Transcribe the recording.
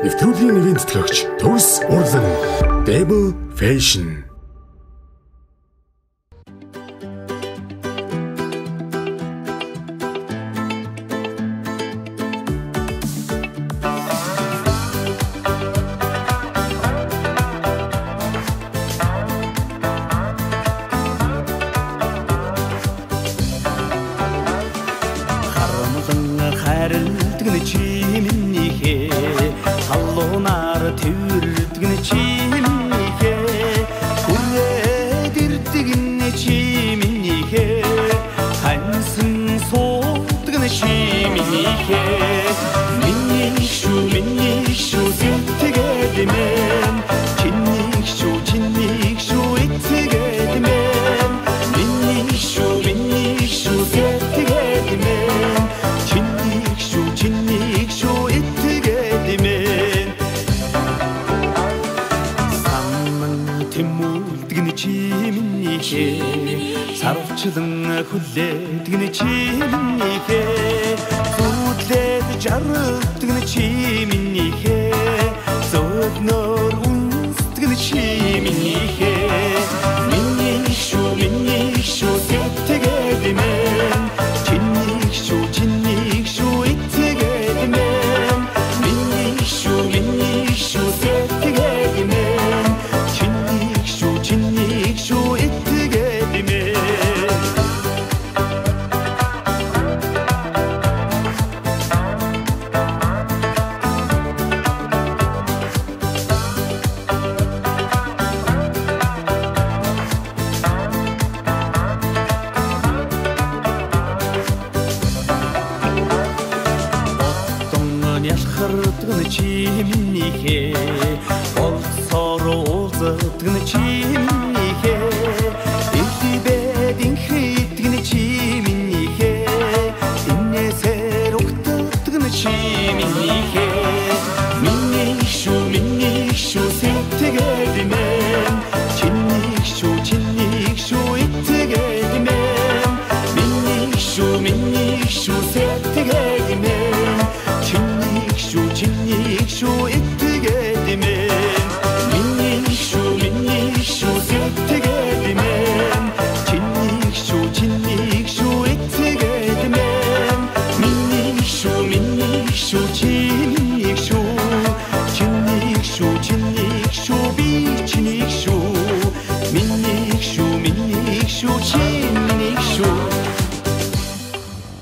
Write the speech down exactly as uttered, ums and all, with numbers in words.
Нэвтрүүлгийн нэвийн тэтгэгч Төвс Урлан Debo Fashion. Сарвчлан хүлээдэг нь чимнийхээ зүудлээд жаргалдаг нь чимнийхээ зөөгнөр үнсдэг нь чимнийхээ миний шүү миний шүү сэтгээд мэн чиний шүү чиний шүү итгээд мэн миний шүү миний шүү сэтгээд мэн чиний шүү чиний шүү итгээд мэн. Ялхардаг нь чимнийхээ олсоор уулздаг нь чимнийхээ илбэд инхийдэг нь чимнийхээ инээсээр угтдаг нь чимнийхээ